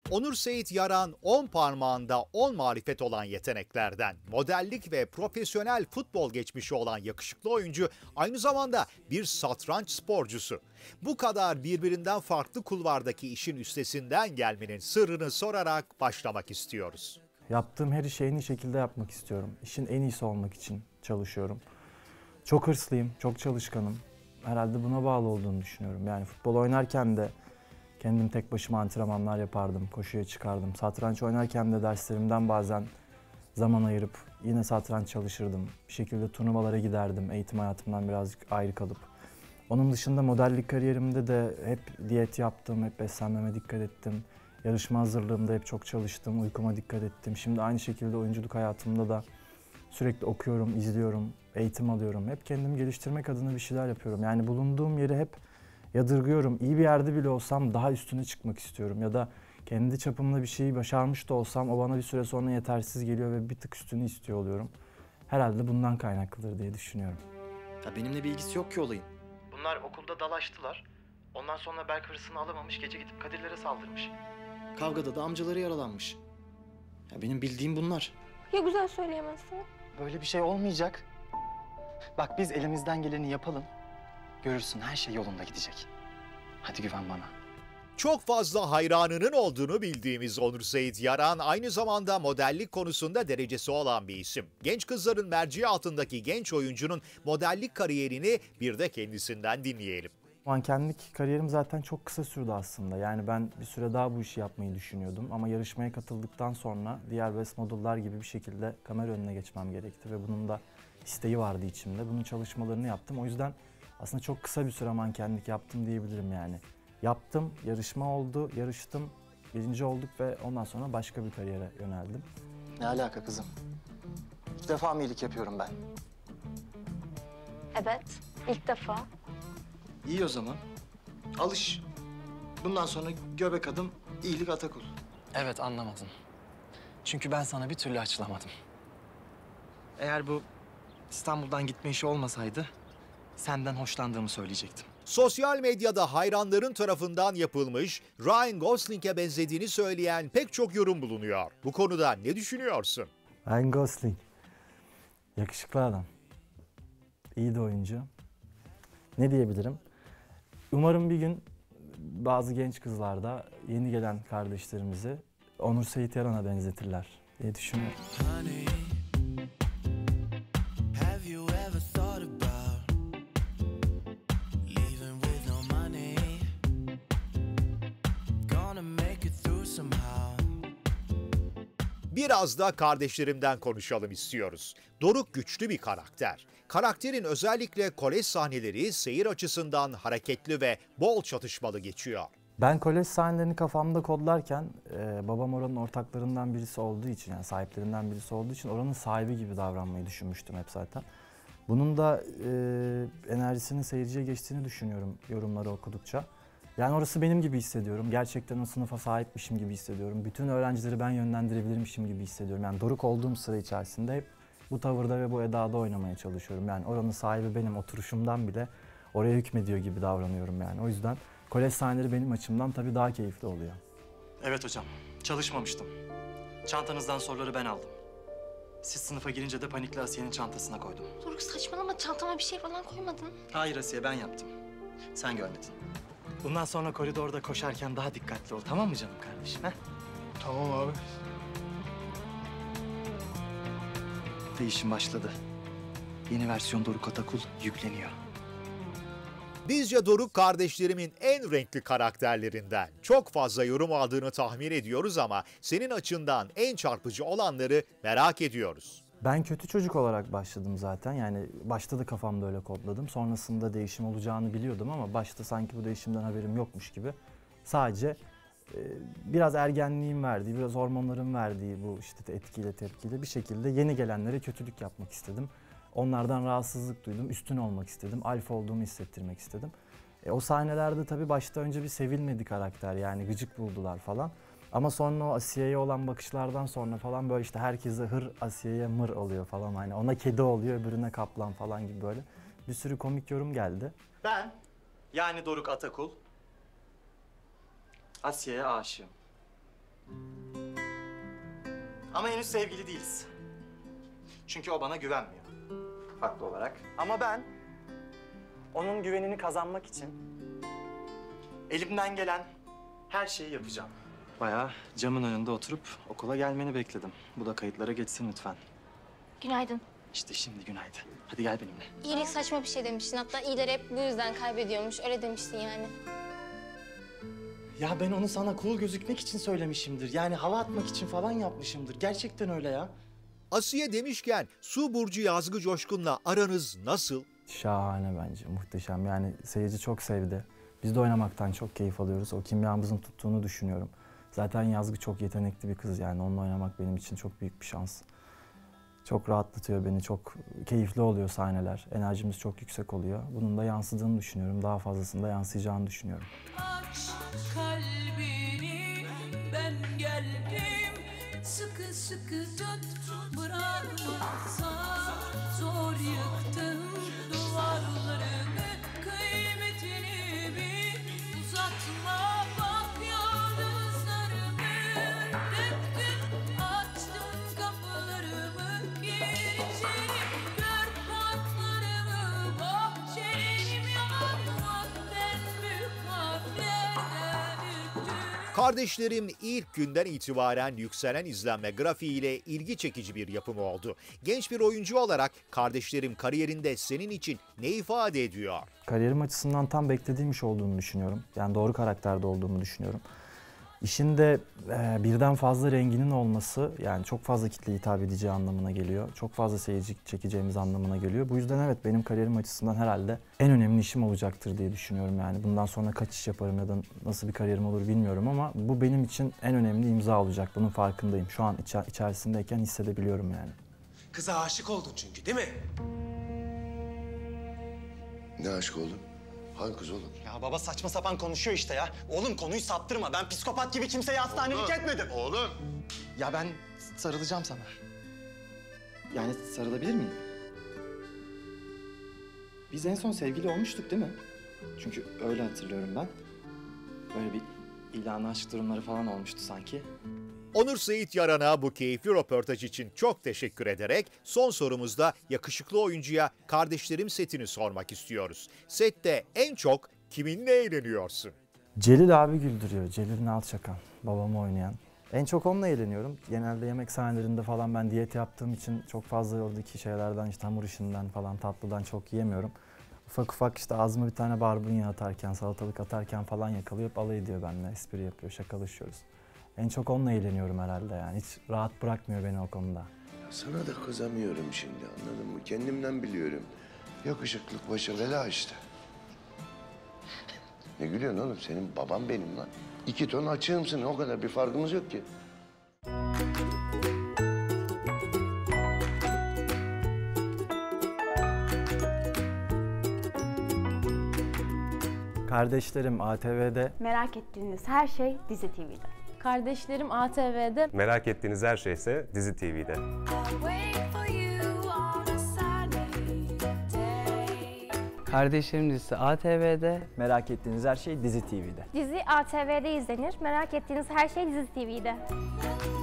Onur Seyit Yaran 10 parmağında 10 marifet olan yeteneklerden, modellik ve profesyonel futbol geçmişi olan yakışıklı oyuncu aynı zamanda bir satranç sporcusu. Bu kadar birbirinden farklı kulvardaki işin üstesinden gelmenin sırrını sorarak başlamak istiyoruz. Yaptığım her işi en iyi şekilde yapmak istiyorum. İşin en iyisi olmak için çalışıyorum. Çok hırslıyım, çok çalışkanım. Herhalde buna bağlı olduğunu düşünüyorum. Yani futbol oynarken de kendim tek başıma antrenmanlar yapardım, koşuya çıkardım. Satranç oynarken de derslerimden bazen zaman ayırıp yine satranç çalışırdım. Bir şekilde turnuvalara giderdim, eğitim hayatımdan birazcık ayrı kalıp. Onun dışında modellik kariyerimde de hep diyet yaptım, hep beslenmeme dikkat ettim. Yarışma hazırlığımda hep çok çalıştım, uykuma dikkat ettim. Şimdi aynı şekilde oyunculuk hayatımda da sürekli okuyorum, izliyorum, eğitim alıyorum. Hep kendimi geliştirmek adına bir şeyler yapıyorum. Yani bulunduğum yeri hep yadırgıyorum. İyi bir yerde bile olsam daha üstüne çıkmak istiyorum. Ya da kendi çapımda bir şeyi başarmış da olsam o bana bir süre sonra yetersiz geliyor ve bir tık üstünü istiyor oluyorum. Herhalde bundan kaynaklıdır diye düşünüyorum. Ya benimle bir ilgisi yok ki olayın. Bunlar okulda dalaştılar. Ondan sonra Berk hırsını alamamış, gece gidip Kadirlere saldırmış. Kavgada da amcaları yaralanmış. Ya benim bildiğim bunlar. Ya güzel söyleyemezsin? Böyle bir şey olmayacak. Bak biz elimizden geleni yapalım. Görürsün her şey yolunda gidecek. Hadi güven bana. Çok fazla hayranının olduğunu bildiğimiz Onur Seyit Yaran aynı zamanda modellik konusunda derecesi olan bir isim. Genç kızların merceği altındaki genç oyuncunun modellik kariyerini bir de kendisinden dinleyelim. Mankenlik kariyerim zaten çok kısa sürdü aslında. Yani ben bir süre daha bu işi yapmayı düşünüyordum. Ama yarışmaya katıldıktan sonra diğer Best Model'lar gibi bir şekilde kamera önüne geçmem gerekti. Ve bunun da isteği vardı içimde. Bunun çalışmalarını yaptım. O yüzden aslında çok kısa bir süre mankenlik yaptım diyebilirim yani. Yaptım, yarışma oldu, yarıştım, birinci olduk ve ondan sonra başka bir kariyere yöneldim. Ne alaka kızım? İlk defa mı iyilik yapıyorum ben? Evet, ilk defa. İyi o zaman. Alış. Bundan sonra göbek adım, iyilik Atakul. Evet anlamadın. Çünkü ben sana bir türlü açılamadım. Eğer bu İstanbul'dan gitme işi olmasaydı senden hoşlandığımı söyleyecektim. Sosyal medyada hayranların tarafından yapılmış, Ryan Gosling'e benzediğini söyleyen pek çok yorum bulunuyor. Bu konuda ne düşünüyorsun? Ryan Gosling. Yakışıklı adam. İyi de oyuncu. Ne diyebilirim? Umarım bir gün bazı genç kızlar da yeni gelen kardeşlerimizi Onur Seyit Yaran'a benzetirler diye düşünüyorum. Biraz da kardeşlerimden konuşalım istiyoruz. Doruk güçlü bir karakter. Karakterin özellikle kolej sahneleri seyir açısından hareketli ve bol çatışmalı geçiyor. Ben kolej sahnelerini kafamda kodlarken babam oranın ortaklarından birisi olduğu için, yani sahiplerinden birisi olduğu için oranın sahibi gibi davranmayı düşünmüştüm hep zaten. Bunun da enerjisinin seyirciye geçtiğini düşünüyorum yorumları okudukça. Yani orası benim gibi hissediyorum. Gerçekten o sınıfa sahipmişim gibi hissediyorum. Bütün öğrencileri ben yönlendirebilirmişim gibi hissediyorum. Yani Doruk olduğum sıra içerisinde hep bu tavırda ve bu edada oynamaya çalışıyorum. Yani oranın sahibi benim, oturuşumdan bile oraya hükmediyor gibi davranıyorum yani. O yüzden kolej sahneleri benim açımdan tabii daha keyifli oluyor. Evet hocam, çalışmamıştım. Çantanızdan soruları ben aldım. Siz sınıfa girince de panikle Asiye'nin çantasına koydum. Doruk saçmalama, çantama bir şey falan koymadın. Hayır Asiye, ben yaptım. Sen görmedin. Bundan sonra koridorda koşarken daha dikkatli ol, tamam mı canım kardeşim? He? Tamam abi. Değişim başladı. Yeni versiyon Doruk Atakul yükleniyor. Bizce Doruk kardeşlerimin en renkli karakterlerinden. Çok fazla yorum aldığını tahmin ediyoruz ama senin açından en çarpıcı olanları merak ediyoruz. Ben kötü çocuk olarak başladım zaten. Yani başta da kafamda öyle kodladım. Sonrasında değişim olacağını biliyordum ama başta sanki bu değişimden haberim yokmuş gibi. Sadece biraz ergenliğin verdiği, biraz hormonların verdiği bu işte etkiyle tepkiyle bir şekilde yeni gelenlere kötülük yapmak istedim. Onlardan rahatsızlık duydum, üstün olmak istedim, alfa olduğumu hissettirmek istedim. O sahnelerde tabii başta önce bir sevilmedi karakter, yani gıcık buldular falan. Ama sonra o Asiye'ye olan bakışlardan sonra falan böyle işte herkese hır, Asiye'ye mır oluyor falan. Hani ona kedi oluyor, öbürüne kaplan falan gibi böyle bir sürü komik yorum geldi. Ben, yani Doruk Atakul, Asiye'ye aşığım. Ama henüz sevgili değiliz. Çünkü o bana güvenmiyor. Haklı olarak. Ama ben onun güvenini kazanmak için elimden gelen her şeyi yapacağım. Bayağı camın önünde oturup okula gelmeni bekledim. Bu da kayıtlara geçsin lütfen. Günaydın. İşte şimdi günaydın. Hadi gel benimle. İyilik saçma bir şey demiştin. Hatta iyileri hep bu yüzden kaybediyormuş. Öyle demiştin yani. Ya ben onu sana cool gözükmek için söylemişimdir. Yani hava atmak için falan yapmışımdır. Gerçekten öyle ya. Asiye demişken Su Burcu Yazgı Coşkun'la aranız nasıl? Şahane bence, muhteşem. Yani seyirci çok sevdi. Biz de oynamaktan çok keyif alıyoruz. O kimyamızın tuttuğunu düşünüyorum. Zaten Yazgı çok yetenekli bir kız, yani onunla oynamak benim için çok büyük bir şans. Çok rahatlatıyor beni, çok keyifli oluyor sahneler. Enerjimiz çok yüksek oluyor. Bunun da yansıdığını düşünüyorum. Daha fazlasını da yansıyacağını düşünüyorum. Aç kalbini, ben geldim. Sıkı sıkı tut, bırakmazsan. Zor yıktım duvarlarını, kıymetini bil. Uzatma bak yıldızlarımı. Döktüm, açtım kapılarımı. Gir içeri, gör parklarımı. Bahçelerim yanmaz, ben büyük harflerden ürktüm. Kardeşlerim ilk günden itibaren yükselen izlenme grafiğiyle ilgi çekici bir yapım oldu. Genç bir oyuncu olarak Kardeşlerim kariyerinde senin için ne ifade ediyor? Kariyerim açısından tam beklediğim iş olduğunu düşünüyorum. Yani doğru karakterde olduğumu düşünüyorum. İşin de birden fazla renginin olması, yani çok fazla kitleye hitap edeceği anlamına geliyor. Çok fazla seyirci çekeceğimiz anlamına geliyor. Bu yüzden evet, benim kariyerim açısından herhalde en önemli işim olacaktır diye düşünüyorum. Yani bundan sonra kaç iş yaparım ya da nasıl bir kariyerim olur bilmiyorum ama bu benim için en önemli imza olacak. Bunun farkındayım. Şu an içerisindeyken hissedebiliyorum yani. Kıza aşık oldun çünkü, değil mi? Ne aşk oğlum? Hangi kız oğlum? Ya baba saçma sapan konuşuyor işte ya. Oğlum konuyu saptırma. Ben psikopat gibi kimseye hastanelik etmedim. Oğlum! Ya ben sarılacağım sana. Yani sarılabilir miyim? Biz en son sevgili olmuştuk değil mi? Çünkü öyle hatırlıyorum ben. Böyle bir ilan aşk durumları falan olmuştu sanki. Onur Seyit Yaran'a bu keyifli röportaj için çok teşekkür ederek son sorumuzda yakışıklı oyuncuya Kardeşlerim setini sormak istiyoruz. Sette en çok kiminle eğleniyorsun? Celil abi güldürüyor. Celil Nalçakan, babamı oynayan. En çok onunla eğleniyorum. Genelde yemek sahnelerinde falan ben diyet yaptığım için çok fazla oradaki şeylerden, işte hamur işinden falan, tatlıdan çok yiyemiyorum. Ufak ufak işte ağzıma bir tane barbunya atarken, salatalık atarken falan yakalıyor, alay ediyor benimle, espri yapıyor, şakalaşıyoruz. En çok onunla eğleniyorum herhalde yani. Hiç rahat bırakmıyor beni o konuda. Sana da kızamıyorum şimdi, anladın mı? Kendimden biliyorum. Yakışıklık başa bela işte. Ne gülüyorsun oğlum? Senin baban benim lan. 2 ton açığımsın, o kadar bir farkımız yok ki. Kardeşlerim ATV'de. Merak ettiğiniz her şey Dizi TV'de. Kardeşlerim ATV'de. Merak ettiğiniz her şeyse Dizi TV'de. Kardeşlerim dizisi ATV'de. Merak ettiğiniz her şey Dizi TV'de. Dizi ATV'de izlenir. Merak ettiğiniz her şey Dizi TV'de.